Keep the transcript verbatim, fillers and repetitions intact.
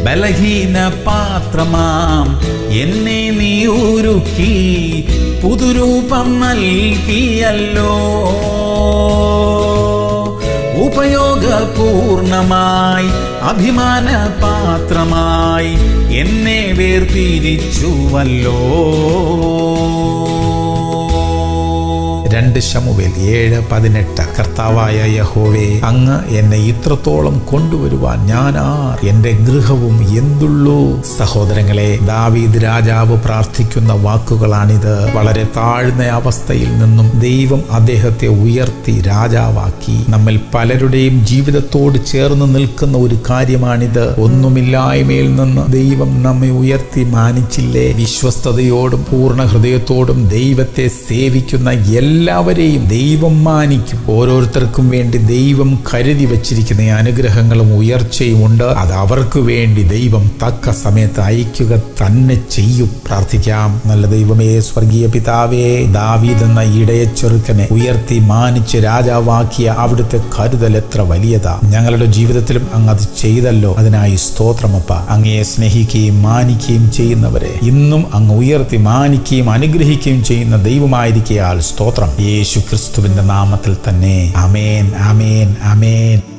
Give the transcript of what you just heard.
ബലഹീന പാത്രമാം എന്നെ നീ ഒരുക്കി പുതുരൂപം നൽകിയല്ലോ. ഉപയോഗപൂർണമായി അഭിമാന പാത്രമായി എന്നെ വേർതിരിച്ചുവല്ലോ. രണ്ട് ശമൂവേൽ ഏഴ് പതിനെട്ട്. കർത്താവായ യഹോവേ, അങ്ങ് എന്നെ ഇത്രത്തോളം കൊണ്ടുവരുവാൻ ഞാൻ ആർ, എന്റെ ഗൃഹവും എന്തുള്ളൂ. സഹോദരങ്ങളെ, ദാവീദ് രാജാവ് പ്രാർത്ഥിക്കുന്ന വാക്കുകളാണിത്. വളരെ താഴ്ന്ന അവസ്ഥയിൽ നിന്നും ദൈവം അദ്ദേഹത്തെ ഉയർത്തി രാജാവാക്കി. നമ്മിൽ പലരുടെയും ജീവിതത്തോട് ചേർന്ന് നിൽക്കുന്ന ഒരു കാര്യമാണിത്. ഒന്നുമില്ലായ്മയിൽ നിന്ന് ദൈവം നമ്മെ ഉയർത്തി മാനിച്ചില്ലേ? വിശ്വസ്തയോടും പൂർണ്ണ ഹൃദയത്തോടും ദൈവത്തെ സേവിക്കുന്ന എല്ലാവരെയും ദൈവം മാനിക്കും. ഓരോരുത്തർക്കും വേണ്ടി ദൈവം കരുതി വച്ചിരിക്കുന്ന അനുഗ്രഹങ്ങളും ഉയർച്ചയും ഉണ്ട്. അത് അവർക്ക് വേണ്ടി ദൈവം തക്ക സമയത്ത് അയക്കുക തന്നെ ചെയ്യും. പ്രാർത്ഥിക്കാം. നല്ല ദൈവമേ, സ്വർഗീയ പിതാവേ, ദാവീദ് എന്ന ഇടയ ചെറുക്കനെ ഉയർത്തി മാനിച്ച് രാജാവാക്കിയ അവിടുത്തെ കരുതൽ എത്ര വലിയതാ. ഞങ്ങളുടെ ജീവിതത്തിലും അങ്ങ് അത് ചെയ്തല്ലോ. അതിനായി സ്തോത്രമപ്പ. അങ്ങയെ സ്നേഹിക്കുകയും മാനിക്കുകയും ചെയ്യുന്നവരെ ഇന്നും അങ്ങ് ഉയർത്തി മാനിക്കുകയും അനുഗ്രഹിക്കുകയും ചെയ്യുന്ന ദൈവമായിരിക്കയാൽ സ്തോത്രം. യേശു ക്രിസ്തുവിന്റെ നാമത്തിൽ തന്നെ. ആമേൻ, ആമേൻ, ആമേൻ.